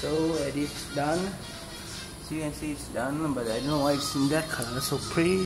So it's done. So you can see it's done, but I don't know why it's in that color. So pretty.